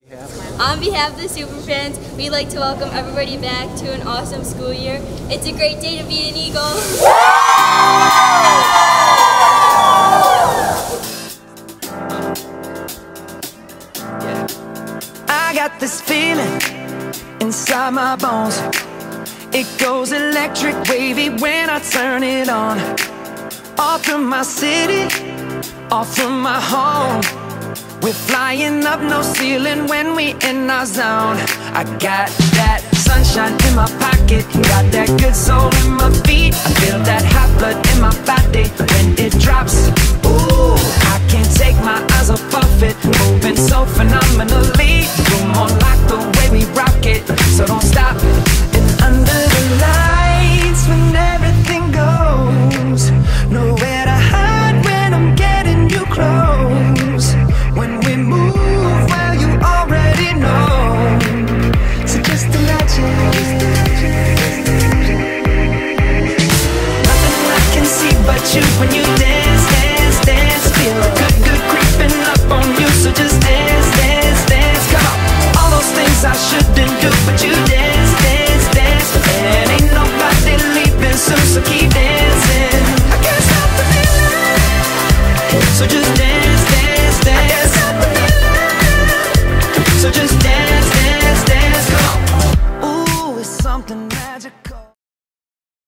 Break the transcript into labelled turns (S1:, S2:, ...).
S1: On behalf of the Superfans, we'd like to welcome everybody back to an awesome school year. It's a great day to be an Eagle.
S2: I got this feeling inside my bones. It goes electric wavy when I turn it on. All through my city, all through my home. We're flying up, no ceiling when we in our zone. I got that sunshine in my pocket, got that good soul in my feet. I feel that hot blood in my body when it drops. Ooh, I can't take my eyes off of it, moving so phenomenally. You're more like the way we rock it, so don't stop. And under the lights, when everything goes, nowhere to hide when I'm getting you close. When we move, well, you already know. So just imagine. Nothing I can see but you when you dance, dance, dance. Feel good, good creeping up on you. So just dance, dance, dance. Come on, all those things I shouldn't do, but you dance.